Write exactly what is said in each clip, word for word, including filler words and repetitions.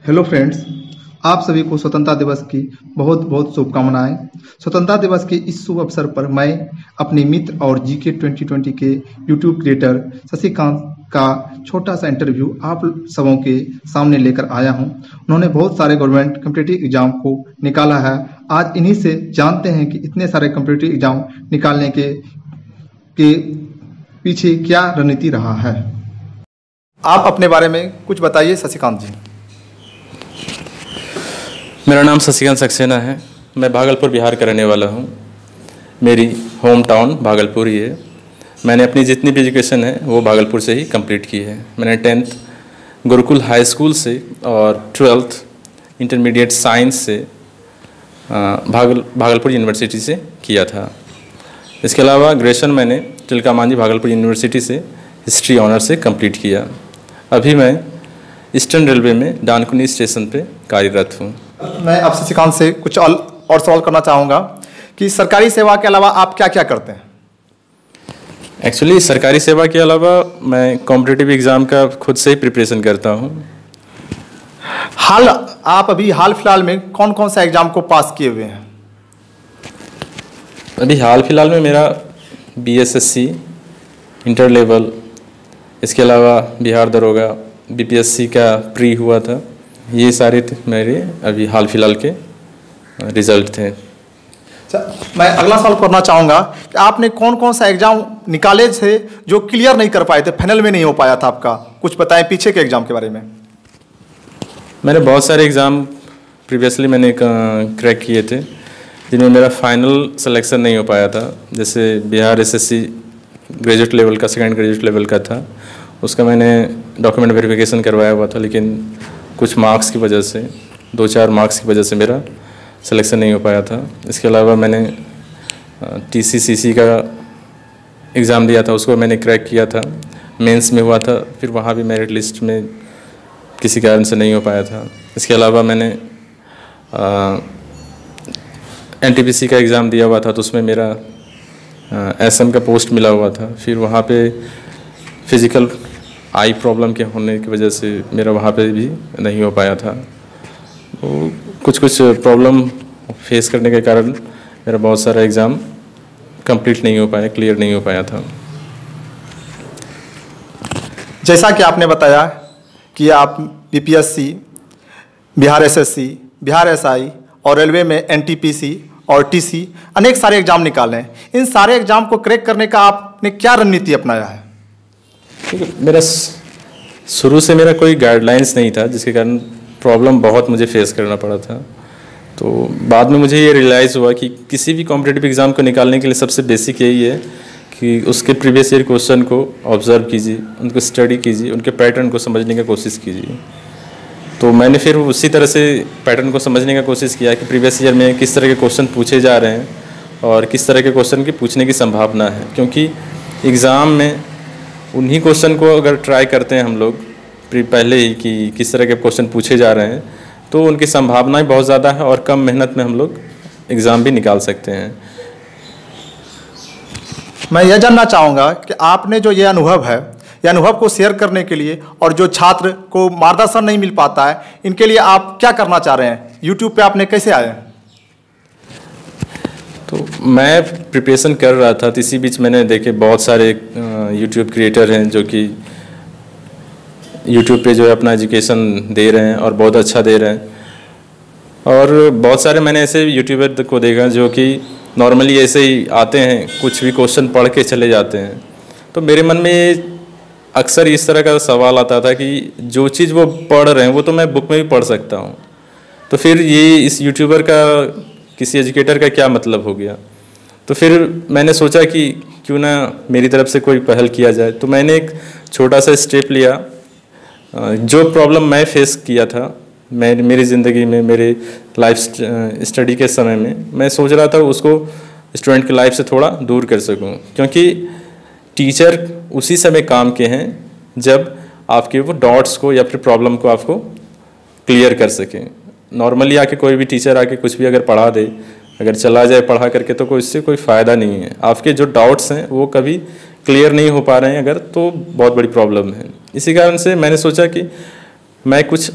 Hello friends, आप सभी को स्वतंत्रता दिवस की बहुत बहुत शुभकामनाएं। स्वतंत्रता दिवस के इस शुभ अवसर पर मैं अपने मित्र और जीके ट्वेंटी ट्वेंटी के यूट्यूब क्रिएटर शशिकांत का छोटा सा इंटरव्यू आप सबों के सामने लेकर आया हूं। उन्होंने बहुत सारे गवर्नमेंट कॉम्पिटिटिव एग्जाम को निकाला है। आज इन्हीं से जानते हैं कि इतने सारे कॉम्पिटिटिव एग्जाम निकालने के के पीछे क्या रणनीति रहा है। आप अपने बारे में कुछ बताइए शशिकांत जी। मेरा नाम शशिकांत सक्सेना है। मैं भागलपुर बिहार का रहने वाला हूँ। मेरी होम टाउन भागलपुर ही है। मैंने अपनी जितनी भी एजुकेशन है वो भागलपुर से ही कंप्लीट की है। मैंने टेंथ गुरुकुल हाई स्कूल से और ट्वेल्थ इंटरमीडिएट साइंस से भागल भागलपुर यूनिवर्सिटी से किया था। इसके अलावा ग्रेजुएशन मैंने तिलका मांझी भागलपुर यूनिवर्सिटी से हिस्ट्री ऑनर से कंप्लीट किया। अभी मैं ईस्टर्न रेलवे में डानकुनी स्टेशन पे कार्यरत हूँ। मैं आप शशिकांत से कुछ और सवाल करना चाहूँगा कि सरकारी सेवा के अलावा आप क्या क्या करते हैं। एक्चुअली सरकारी सेवा के अलावा मैं कॉम्पिटिटिव एग्ज़ाम का खुद से ही प्रिपरेशन करता हूँ। हाल आप अभी हाल फिलहाल में कौन कौन सा एग्ज़ाम को पास किए हुए हैं। अभी हाल फिलहाल में मेरा B S S C inter level, इसके अलावा बिहार दरोगा बी पी एस सी का प्री हुआ था। ये सारे मेरे अभी हाल फिलहाल के रिजल्ट थे। अच्छा, मैं अगला सवाल करना चाहूँगा कि आपने कौन कौन सा एग्ज़ाम निकाले थे जो क्लियर नहीं कर पाए थे, फाइनल में नहीं हो पाया था आपका, कुछ बताएं पीछे के एग्ज़ाम के बारे में। मैंने बहुत सारे एग्ज़ाम प्रीवियसली मैंने क्रैक किए थे जिनमें मेरा फाइनल सिलेक्शन नहीं हो पाया था। जैसे Bihar S S C graduate level का, सेकेंड ग्रेजुएट लेवल का था, उसका मैंने डॉक्यूमेंट वेरिफिकेशन करवाया हुआ था, लेकिन कुछ मार्क्स की वजह से, दो चार मार्क्स की वजह से मेरा सिलेक्शन नहीं हो पाया था। इसके अलावा मैंने टी सी सी सी का एग्ज़ाम दिया था, उसको मैंने क्रैक किया था, मेंस में हुआ था, फिर वहाँ भी मेरिट लिस्ट में किसी कारण से नहीं हो पाया था। इसके अलावा मैंने एन टी पी सी का एग्ज़ाम दिया हुआ था, तो उसमें मेरा एस एम का पोस्ट मिला हुआ था। फिर वहाँ पे फिज़िकल आई प्रॉब्लम के होने की वजह से मेरा वहाँ पे भी नहीं हो पाया था। तो कुछ कुछ प्रॉब्लम फेस करने के कारण मेरा बहुत सारा एग्ज़ाम कंप्लीट नहीं हो पाया, क्लियर नहीं हो पाया था। जैसा कि आपने बताया कि आप B P S C, Bihar S S C, Bihar S I और रेलवे में एन टी पी सी और टी सी अनेक सारे एग्ज़ाम निकाले हैं। इन सारे एग्ज़ाम को क्रैक करने का आपने क्या रणनीति अपनाया है। मेरा शुरू से मेरा कोई गाइडलाइंस नहीं था, जिसके कारण प्रॉब्लम बहुत मुझे फेस करना पड़ा था। तो बाद में मुझे ये रियलाइज़ हुआ कि किसी भी कॉम्पिटिटिव एग्ज़ाम को निकालने के लिए सबसे बेसिक यही है कि उसके प्रीवियस ईयर क्वेश्चन को ऑब्ज़र्व कीजिए, उनको स्टडी कीजिए, उनके पैटर्न को समझने की कोशिश कीजिए। तो मैंने फिर उसी तरह से पैटर्न को समझने की कोशिश किया कि प्रीवियस ईयर में किस तरह के क्वेश्चन पूछे जा रहे हैं और किस तरह के क्वेश्चन की पूछने की संभावना है। क्योंकि एग्ज़ाम में उन्हीं क्वेश्चन को अगर ट्राई करते हैं हम लोग पहले ही कि किस तरह के क्वेश्चन पूछे जा रहे हैं, तो उनकी संभावनाएं बहुत ज़्यादा है और कम मेहनत में हम लोग एग्ज़ाम भी निकाल सकते हैं। मैं यह जानना चाहूँगा कि आपने जो ये अनुभव है, ये अनुभव को शेयर करने के लिए और जो छात्र को मार्गदर्शन नहीं मिल पाता है, इनके लिए आप क्या करना चाह रहे हैं। यूट्यूब पे आपने कैसे आए। तो मैं प्रिपरेशन कर रहा था, तो इसी बीच मैंने देखे बहुत सारे यूट्यूब क्रिएटर हैं जो कि यूट्यूब पे जो है अपना एजुकेशन दे रहे हैं और बहुत अच्छा दे रहे हैं। और बहुत सारे मैंने ऐसे यूट्यूबर को देखा जो कि नॉर्मली ऐसे ही आते हैं, कुछ भी क्वेश्चन पढ़ के चले जाते हैं। तो मेरे मन में अक्सर इस तरह का सवाल आता था कि जो चीज़ वो पढ़ रहे हैं वो तो मैं बुक में भी पढ़ सकता हूँ, तो फिर ये इस यूट्यूबर का, किसी एजुकेटर का क्या मतलब हो गया। तो फिर मैंने सोचा कि क्यों ना मेरी तरफ से कोई पहल किया जाए। तो मैंने एक छोटा सा स्टेप लिया। जो प्रॉब्लम मैं फेस किया था मैं मेरी ज़िंदगी में, मेरे लाइफ स्टडी के समय में, मैं सोच रहा था उसको स्टूडेंट की लाइफ से थोड़ा दूर कर सकूं। क्योंकि टीचर उसी समय काम के हैं जब आपके वो डॉट्स को या फिर प्रॉब्लम को आपको क्लियर कर सकें। नॉर्मली आके कोई भी टीचर आके कुछ भी अगर पढ़ा दे, अगर चला जाए पढ़ा करके, तो कोई इससे कोई फ़ायदा नहीं है। आपके जो डाउट्स हैं वो कभी क्लियर नहीं हो पा रहे हैं अगर, तो बहुत बड़ी प्रॉब्लम है। इसी कारण से मैंने सोचा कि मैं कुछ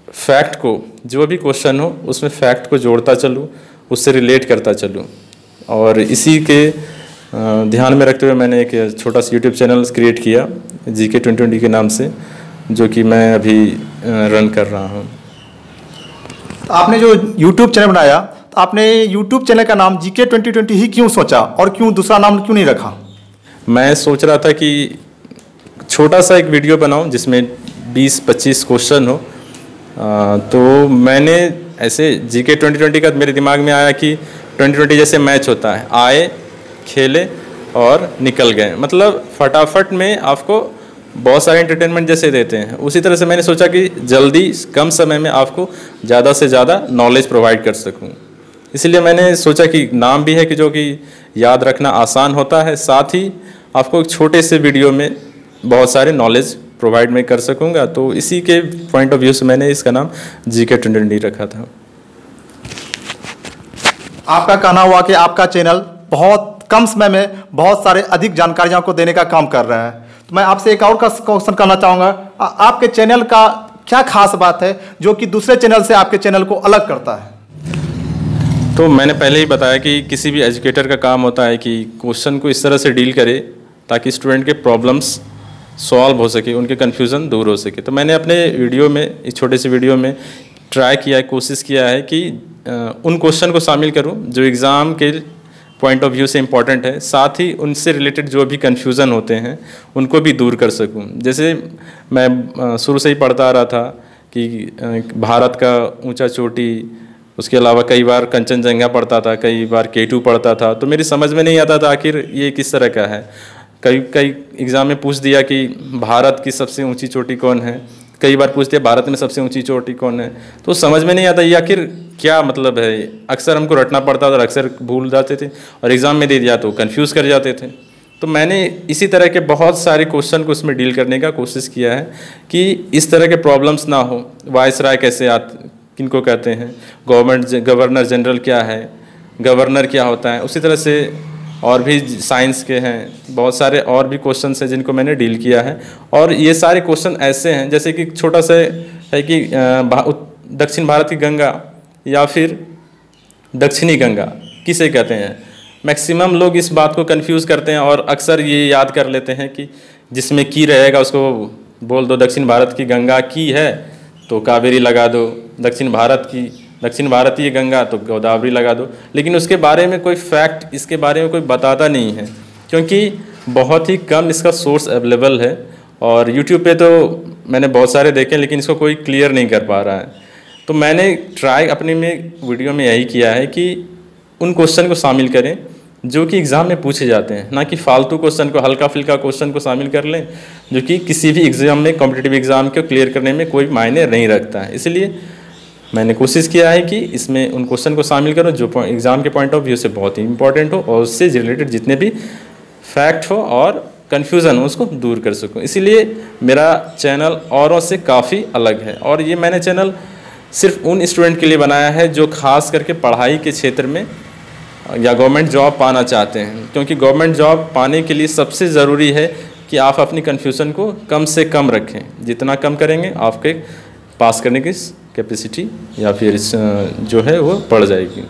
फैक्ट को, जो भी क्वेश्चन हो उसमें फैक्ट को जोड़ता चलूँ, उससे रिलेट करता चलूँ। और इसी के ध्यान में रखते हुए मैंने एक छोटा सा यूट्यूब चैनल क्रिएट किया जी के ट्वेंटी ट्वेंटी के नाम से, जो कि मैं अभी रन कर रहा हूँ। तो आपने जो यूट्यूब चैनल बनाया, तो आपने यूट्यूब चैनल का नाम जी के ट्वेंटी ट्वेंटी ही क्यों सोचा, और क्यों दूसरा नाम क्यों नहीं रखा? मैं सोच रहा था कि छोटा सा एक वीडियो बनाऊं जिसमें बीस पच्चीस क्वेश्चन हो। आ, तो मैंने ऐसे जी के ट्वेंटी ट्वेंटी का मेरे दिमाग में आया कि ट्वेंटी ट्वेंटी जैसे मैच होता है, आए खेले और निकल गए, मतलब फटाफट में आपको बहुत सारे एंटरटेनमेंट जैसे देते हैं। उसी तरह से मैंने सोचा कि जल्दी कम समय में आपको ज़्यादा से ज़्यादा नॉलेज प्रोवाइड कर सकूं। इसलिए मैंने सोचा कि नाम भी है कि जो कि याद रखना आसान होता है, साथ ही आपको एक छोटे से वीडियो में बहुत सारे नॉलेज प्रोवाइड मैं कर सकूंगा। तो इसी के पॉइंट ऑफ व्यू से मैंने इसका नाम जी के ट्वेंटी ट्वेंटी रखा था। आपका कहना हुआ कि आपका चैनल बहुत कम समय में बहुत सारे अधिक जानकारियों को देने का काम कर रहा है। तो मैं आपसे एक और का क्वेश्चन करना चाहूँगा, आपके चैनल का क्या खास बात है जो कि दूसरे चैनल से आपके चैनल को अलग करता है? तो मैंने पहले ही बताया कि किसी भी एजुकेटर का काम होता है कि क्वेश्चन को इस तरह से डील करे ताकि स्टूडेंट के प्रॉब्लम्स सॉल्व हो सके, उनके कन्फ्यूज़न दूर हो सके। तो मैंने अपने वीडियो में, इस छोटे से वीडियो में ट्राई किया है, कोशिश किया है कि उन क्वेश्चन को शामिल करूं जो एग्ज़ाम के पॉइंट ऑफ व्यू से इम्पॉर्टेंट है, साथ ही उनसे रिलेटेड जो भी कन्फ्यूज़न होते हैं उनको भी दूर कर सकूं। जैसे मैं शुरू से ही पढ़ता आ रहा था कि भारत का ऊंचा चोटी, उसके अलावा कई बार कंचनजंगा पढ़ता था, कई बार के टू पढ़ता था, तो मेरी समझ में नहीं आता था आखिर ये किस तरह का है। कई कई एग्ज़ाम में पूछ दिया कि भारत की सबसे ऊंची चोटी कौन है, कई बार पूछते हैं भारत में सबसे ऊंची चोटी कौन है, तो समझ में नहीं आता ये आखिर क्या मतलब है। अक्सर हमको रटना पड़ता था और अक्सर भूल जाते थे, और एग्ज़ाम में दे दिया तो कंफ्यूज कर जाते थे। तो मैंने इसी तरह के बहुत सारे क्वेश्चन को उसमें डील करने का कोशिश किया है कि इस तरह के प्रॉब्लम्स ना हो। वायसराय कैसे आते, किनको कहते हैं, गवर्नमेंट गवर्नर जनरल क्या है, गवर्नर क्या होता है, उसी तरह से और भी साइंस के हैं बहुत सारे और भी क्वेश्चन हैं जिनको मैंने डील किया है। और ये सारे क्वेश्चन ऐसे हैं जैसे कि छोटा सा है कि दक्षिण भारत की गंगा या फिर दक्षिणी गंगा किसे कहते हैं। मैक्सिमम लोग इस बात को कंफ्यूज करते हैं और अक्सर ये याद कर लेते हैं कि जिसमें की रहेगा उसको बोल दो दक्षिण भारत की गंगा की है तो कावेरी लगा दो, दक्षिण भारत की दक्षिण भारतीय गंगा तो गोदावरी लगा दो। लेकिन उसके बारे में कोई फैक्ट, इसके बारे में कोई बताता नहीं है, क्योंकि बहुत ही कम इसका सोर्स अवेलेबल है। और यूट्यूब पे तो मैंने बहुत सारे देखे लेकिन इसको कोई क्लियर नहीं कर पा रहा है। तो मैंने ट्राई अपने में वीडियो में यही किया है कि उन क्वेश्चन को शामिल करें जो कि एग्ज़ाम में पूछे जाते हैं, ना कि फालतू क्वेश्चन को, हल्का फुल्का क्वेश्चन को शामिल कर लें जो कि किसी भी एग्ज़ाम में, कॉम्पिटिटिव एग्ज़ाम को क्लियर करने में कोई मायने नहीं रखता है। इसलिए मैंने कोशिश किया है कि इसमें उन क्वेश्चन को शामिल करूं जो एग्ज़ाम के पॉइंट ऑफ व्यू से बहुत ही इंपॉर्टेंट हो और उससे रिलेटेड जितने भी फैक्ट हो और कन्फ्यूज़न हो उसको दूर कर सकूं। इसीलिए मेरा चैनल औरों से काफ़ी अलग है। और ये मैंने चैनल सिर्फ उन स्टूडेंट के लिए बनाया है जो खास करके पढ़ाई के क्षेत्र में या गवर्नमेंट जॉब पाना चाहते हैं, क्योंकि गवर्नमेंट जॉब पाने के लिए सबसे ज़रूरी है कि आप अपनी कन्फ्यूज़न को कम से कम रखें। जितना कम करेंगे आपके पास करने की कैपेसिटी या फिर जो है वो बढ़ जाएगी।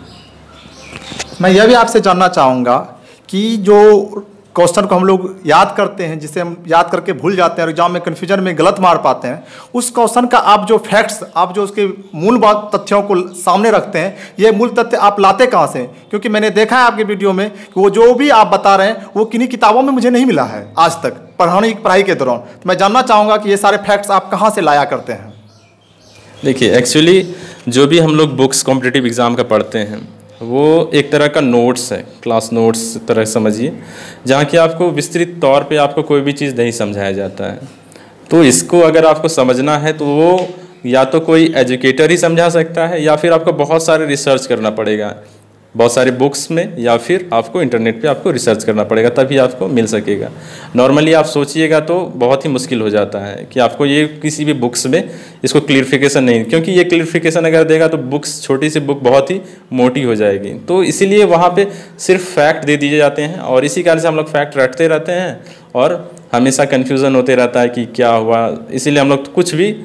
मैं यह भी आपसे जानना चाहूँगा कि जो क्वेश्चन को हम लोग याद करते हैं, जिसे हम याद करके भूल जाते हैं और एग्जाम में कन्फ्यूजन में गलत मार पाते हैं, उस क्वेश्चन का आप जो फैक्ट्स, आप जो उसके मूल बात तथ्यों को सामने रखते हैं, ये मूल तथ्य आप लाते कहाँ से? क्योंकि मैंने देखा है आपके वीडियो में कि वो जो भी आप बता रहे हैं वो किन्हीं किताबों में मुझे नहीं मिला है आज तक पढ़ाने पढ़ाई के दौरान। तो मैं जानना चाहूँगा कि ये सारे फैक्ट्स आप कहाँ से लाया करते हैं? देखिए, एक्चुअली जो भी हम लोग बुक्स कॉम्पिटिटिव एग्ज़ाम का पढ़ते हैं वो एक तरह का नोट्स है, क्लास नोट्स तरह समझिए, जहाँ कि आपको विस्तृत तौर पे आपको कोई भी चीज़ नहीं समझाया जाता है। तो इसको अगर आपको समझना है तो वो या तो कोई एजुकेटर ही समझा सकता है या फिर आपको बहुत सारे रिसर्च करना पड़ेगा, बहुत सारे बुक्स में, या फिर आपको इंटरनेट पे आपको रिसर्च करना पड़ेगा, तभी आपको मिल सकेगा। नॉर्मली आप सोचिएगा तो बहुत ही मुश्किल हो जाता है कि आपको ये किसी भी बुक्स में इसको क्लियरिफिकेशन नहीं, क्योंकि ये क्लियरिफिकेशन अगर देगा तो बुक्स, छोटी सी बुक बहुत ही मोटी हो जाएगी। तो इसीलिए वहाँ पे सिर्फ फैक्ट दे दिए जाते हैं और इसी कारण से हम लोग फैक्ट रटते रहते हैं और हमेशा कन्फ्यूज़न होते रहता है कि क्या हुआ। इसीलिए हम लोग कुछ भी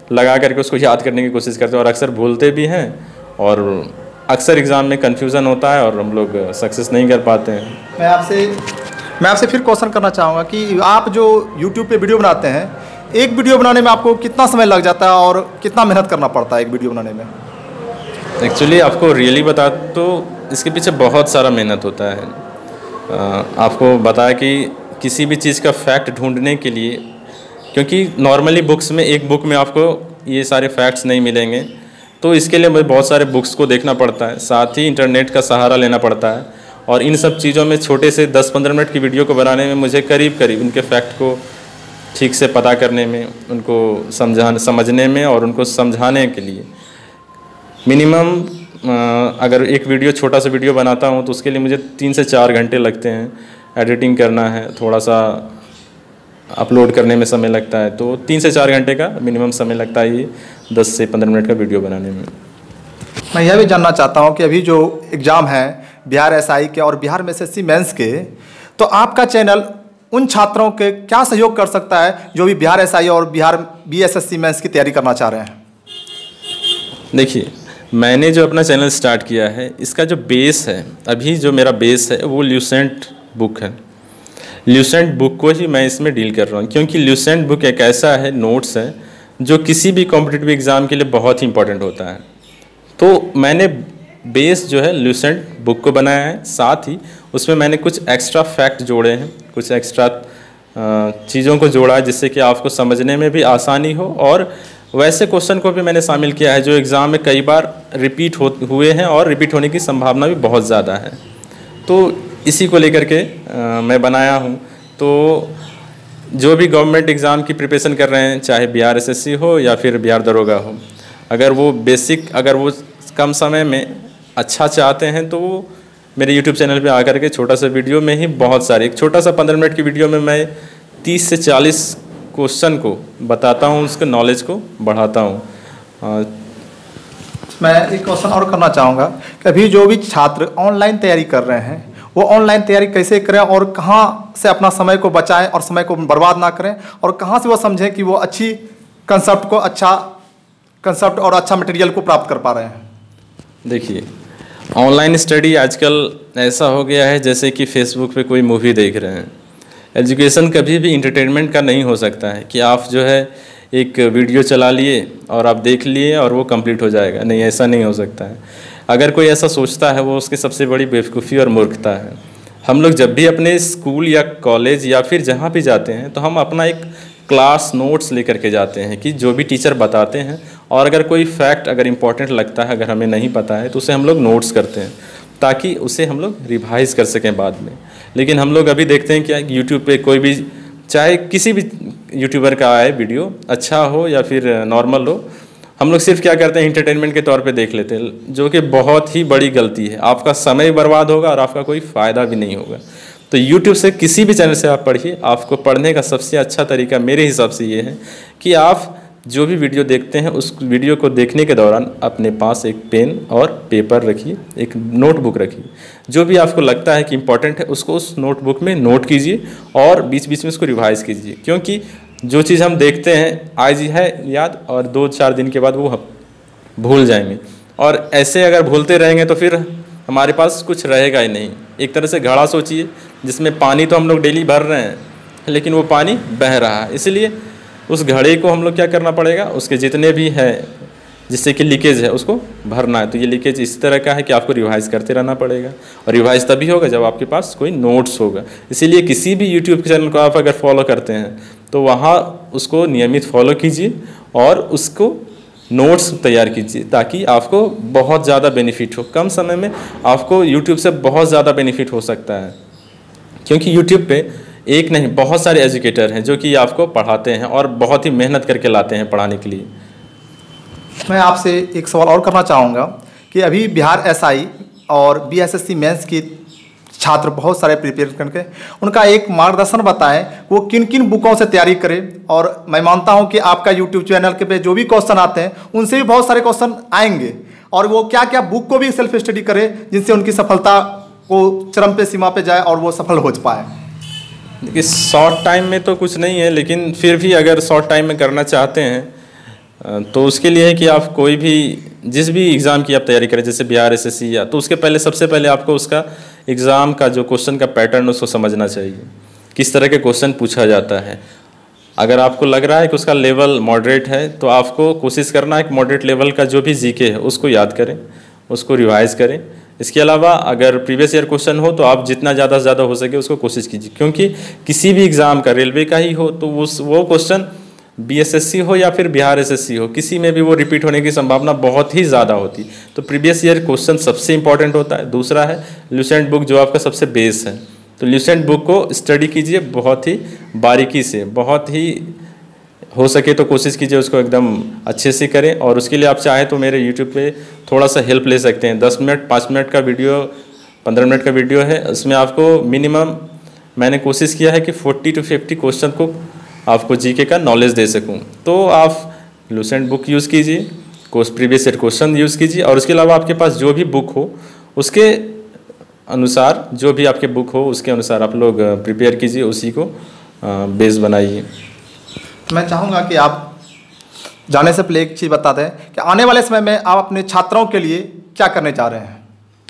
लगा करके उसको याद करने की कोशिश करते हैं और अक्सर भूलते भी हैं और अक्सर एग्ज़ाम में कन्फ्यूज़न होता है और हम लोग सक्सेस नहीं कर पाते हैं। मैं आपसे मैं आपसे फिर क्वेश्चन करना चाहूँगा कि आप जो यूट्यूब पे वीडियो बनाते हैं, एक वीडियो बनाने में आपको कितना समय लग जाता है और कितना मेहनत करना पड़ता है एक वीडियो बनाने में? एक्चुअली आपको रियली बता तो इसके पीछे बहुत सारा मेहनत होता है। आ, आपको बताया कि किसी भी चीज़ का फैक्ट ढूंढने के लिए, क्योंकि नॉर्मली बुक्स में एक बुक में आपको ये सारे फैक्ट्स नहीं मिलेंगे, तो इसके लिए मुझे बहुत सारे बुक्स को देखना पड़ता है, साथ ही इंटरनेट का सहारा लेना पड़ता है। और इन सब चीज़ों में छोटे से दस पंद्रह मिनट की वीडियो को बनाने में मुझे करीब करीब उनके फैक्ट को ठीक से पता करने में, उनको समझाने समझने में और उनको समझाने के लिए मिनिमम अगर एक वीडियो छोटा सा वीडियो बनाता हूँ तो उसके लिए मुझे तीन से चार घंटे लगते हैं। एडिटिंग करना है, थोड़ा सा अपलोड करने में समय लगता है, तो तीन से चार घंटे का मिनिमम समय लगता है ये दस से पंद्रह मिनट का वीडियो बनाने में। मैं यह भी जानना चाहता हूं कि अभी जो एग्ज़ाम है बिहार एसआई के और बिहार में एसएससी मेंस के, तो आपका चैनल उन छात्रों के क्या सहयोग कर सकता है जो भी बिहार एसआई और बिहार बीएसएससी मेंस की तैयारी करना चाह रहे हैं? देखिए, मैंने जो अपना चैनल स्टार्ट किया है, इसका जो बेस है, अभी जो मेरा बेस है वो ल्यूसेंट बुक है। ल्यूसेंट बुक को ही मैं इसमें डील कर रहा हूँ, क्योंकि ल्यूसेंट बुक एक ऐसा है नोट्स है जो किसी भी कॉम्पिटिटिव एग्ज़ाम के लिए बहुत ही इंपॉर्टेंट होता है। तो मैंने बेस जो है ल्यूसेंट बुक को बनाया है, साथ ही उसमें मैंने कुछ एक्स्ट्रा फैक्ट जोड़े हैं, कुछ एक्स्ट्रा चीज़ों को जोड़ा है जिससे कि आपको समझने में भी आसानी हो, और वैसे क्वेश्चन को भी मैंने शामिल किया है जो एग्ज़ाम में कई बार रिपीट हो हुए हैं और रिपीट होने की संभावना भी बहुत ज़्यादा है। तो इसी को लेकर के आ, मैं बनाया हूँ। तो जो भी गवर्नमेंट एग्ज़ाम की प्रिपरेशन कर रहे हैं, चाहे बिहार एसएससी हो या फिर बिहार दरोगा हो, अगर वो बेसिक अगर वो कम समय में अच्छा चाहते हैं तो वो मेरे यूट्यूब चैनल पे आकर के छोटा सा वीडियो में ही बहुत सारे, एक छोटा सा पंद्रह मिनट की वीडियो में मैं तीस से चालीस क्वेश्चन को बताता हूँ, उसके नॉलेज को बढ़ाता हूँ। मैं एक क्वेश्चन और करना चाहूँगा कि अभी जो भी छात्र ऑनलाइन तैयारी कर रहे हैं, वो ऑनलाइन तैयारी कैसे करें और कहाँ से अपना समय को बचाएं और समय को बर्बाद ना करें, और कहाँ से वो समझें कि वो अच्छी कंसेप्ट को अच्छा कंसेप्ट और अच्छा मटेरियल को प्राप्त कर पा रहे हैं? देखिए, ऑनलाइन स्टडी आजकल ऐसा हो गया है जैसे कि फेसबुक पे कोई मूवी देख रहे हैं। एजुकेशन कभी भी इंटरटेनमेंट का नहीं हो सकता है कि आप जो है एक वीडियो चला लिए और आप देख लिए और वो कंप्लीट हो जाएगा, नहीं, ऐसा नहीं हो सकता है। अगर कोई ऐसा सोचता है वो उसकी सबसे बड़ी बेवकूफ़ी और मूर्खता है। हम लोग जब भी अपने स्कूल या कॉलेज या फिर जहाँ भी जाते हैं तो हम अपना एक क्लास नोट्स लेकर के जाते हैं कि जो भी टीचर बताते हैं, और अगर कोई फैक्ट अगर इम्पॉर्टेंट लगता है, अगर हमें नहीं पता है, तो उसे हम लोग नोट्स करते हैं ताकि उसे हम लोग रिवाइज कर सकें बाद में। लेकिन हम लोग अभी देखते हैं क्या, यूट्यूब पे कोई भी, चाहे किसी भी यूट्यूबर का आए वीडियो, अच्छा हो या फिर नॉर्मल हो, हम लोग सिर्फ क्या करते हैं, एंटरटेनमेंट के तौर पे देख लेते हैं, जो कि बहुत ही बड़ी गलती है। आपका समय बर्बाद होगा और आपका कोई फ़ायदा भी नहीं होगा। तो यूट्यूब से किसी भी चैनल से आप पढ़िए। आपको पढ़ने का सबसे अच्छा तरीका मेरे हिसाब से ये है कि आप जो भी वीडियो देखते हैं उस वीडियो को देखने के दौरान अपने पास एक पेन और पेपर रखिए, एक नोटबुक रखिए। जो भी आपको लगता है कि इम्पोर्टेंट है उसको उस नोटबुक में नोट कीजिए और बीच बीच में उसको रिवाइज़ कीजिए, क्योंकि जो चीज़ हम देखते हैं आज है याद और दो चार दिन के बाद वो हम भूल जाएंगे, और ऐसे अगर भूलते रहेंगे तो फिर हमारे पास कुछ रहेगा ही नहीं। एक तरह से घड़ा सोचिए जिसमें पानी तो हम लोग डेली भर रहे हैं लेकिन वो पानी बह रहा है, इसलिए उस घड़े को हम लोग क्या करना पड़ेगा, उसके जितने भी है जिससे कि लीकेज है उसको भरना है। तो ये लीकेज इस तरह का है कि आपको रिवाइज़ करते रहना पड़ेगा, और रिवाइज़ तभी होगा जब आपके पास कोई नोट्स होगा। इसीलिए किसी भी यूट्यूब चैनल को आप अगर फॉलो करते हैं तो वहाँ उसको नियमित फॉलो कीजिए और उसको नोट्स तैयार कीजिए ताकि आपको बहुत ज़्यादा बेनिफिट हो। कम समय में आपको यूट्यूब से बहुत ज़्यादा बेनिफिट हो सकता है, क्योंकि यूट्यूब पे एक नहीं बहुत सारे एजुकेटर हैं जो कि आपको पढ़ाते हैं और बहुत ही मेहनत करके लाते हैं पढ़ाने के लिए। मैं आपसे एक सवाल और करना चाहूँगा कि अभी बिहार एसआई और बीएसएससी मेंस की छात्र बहुत सारे प्रिपेयर करके उनका एक मार्गदर्शन बताएं, वो किन किन बुकों से तैयारी करें। और मैं मानता हूं कि आपका यूट्यूब चैनल के पे जो भी क्वेश्चन आते हैं उनसे भी बहुत सारे क्वेश्चन आएंगे, और वो क्या क्या बुक को भी सेल्फ स्टडी करें जिनसे उनकी सफलता को चरम पे सीमा पे जाए और वो सफल हो पाए। देखिए, शॉर्ट टाइम में तो कुछ नहीं है, लेकिन फिर भी अगर शॉर्ट टाइम में करना चाहते हैं तो उसके लिए है कि आप कोई भी जिस भी एग्ज़ाम की आप तैयारी करें, जैसे बिहार एसएससी या, तो उसके पहले सबसे पहले आपको उसका एग्ज़ाम का जो क्वेश्चन का पैटर्न उसको समझना चाहिए, किस तरह के क्वेश्चन पूछा जाता है। अगर आपको लग रहा है कि उसका लेवल मॉडरेट है तो आपको कोशिश करना है कि मॉडरेट लेवल का जो भी जीके है उसको याद करें, उसको रिवाइज करें। इसके अलावा अगर प्रीवियस ईयर क्वेश्चन हो तो आप जितना ज़्यादा से ज़्यादा हो सके उसको कोशिश कीजिए, क्योंकि किसी भी एग्ज़ाम का, रेलवे का ही हो तो उस वो क्वेश्चन बीएसएससी हो या फिर बिहार एसएससी हो, किसी में भी वो रिपीट होने की संभावना बहुत ही ज़्यादा होती। तो प्रीवियस ईयर क्वेश्चन सबसे इंपॉर्टेंट होता है। दूसरा है ल्यूसेंट बुक, जो आपका सबसे बेस है। तो ल्यूसेंट बुक को स्टडी कीजिए बहुत ही बारीकी से, बहुत ही हो सके तो कोशिश कीजिए उसको एकदम अच्छे से करें। और उसके लिए आप चाहें तो मेरे यूट्यूब पे थोड़ा सा हेल्प ले सकते हैं। दस मिनट पाँच मिनट का वीडियो, पंद्रह मिनट का वीडियो है, उसमें आपको मिनिमम मैंने कोशिश किया है कि फोर्टी टू फिफ्टी क्वेश्चन को आपको जीके का नॉलेज दे सकूं। तो आप लूसेंट बुक यूज़ कीजिए, course previous year question use कीजिए, और उसके अलावा आपके पास जो भी बुक हो उसके अनुसार, जो भी आपके बुक हो उसके अनुसार आप लोग प्रिपेयर कीजिए, उसी को बेस बनाइए। मैं चाहूँगा कि आप जाने से पहले एक चीज़ बता दें कि आने वाले समय में आप अपने छात्रों के लिए क्या करने जा रहे हैं।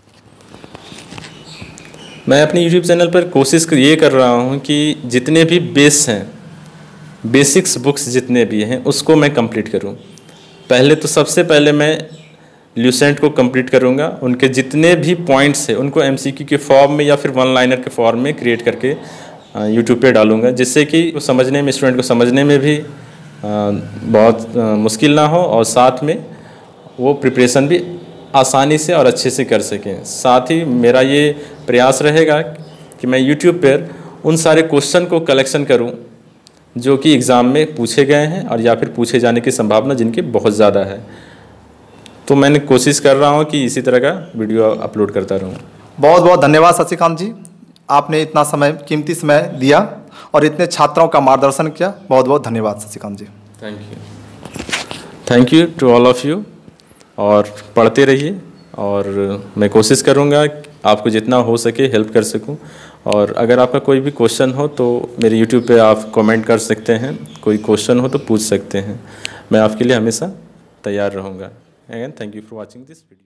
मैं अपने यूट्यूब चैनल पर कोशिश ये कर रहा हूँ कि जितने भी बेस हैं, बेसिक्स बुक्स जितने भी हैं उसको मैं कंप्लीट करूं। पहले तो सबसे पहले मैं ल्यूसेंट को कंप्लीट करूंगा, उनके जितने भी पॉइंट्स हैं उनको एमसीक्यू के फॉर्म में या फिर वन लाइनर के फॉर्म में क्रिएट करके यूट्यूब पे डालूंगा, जिससे कि समझने में, स्टूडेंट को समझने में भी बहुत मुश्किल ना हो और साथ में वो प्रिपरेशन भी आसानी से और अच्छे से कर सकें। साथ ही मेरा ये प्रयास रहेगा कि मैं यूट्यूब पर उन सारे क्वेश्चन को कलेक्शन करूँ जो कि एग्ज़ाम में पूछे गए हैं और या फिर पूछे जाने की संभावना जिनकी बहुत ज़्यादा है। तो मैंने कोशिश कर रहा हूँ कि इसी तरह का वीडियो अपलोड करता रहूँ। बहुत बहुत धन्यवाद शशिकांत जी, आपने इतना समय, कीमती समय दिया और इतने छात्रों का मार्गदर्शन किया। बहुत बहुत धन्यवाद Shashikant ji. Thank you thank you to all of you. और पढ़ते रहिए, और मैं कोशिश करूँगा आपको जितना हो सके हेल्प कर सकूं। और अगर आपका कोई भी क्वेश्चन हो तो मेरे यूट्यूब पे आप कमेंट कर सकते हैं, कोई क्वेश्चन हो तो पूछ सकते हैं, मैं आपके लिए हमेशा तैयार रहूँगा। Again thank you for watching this video.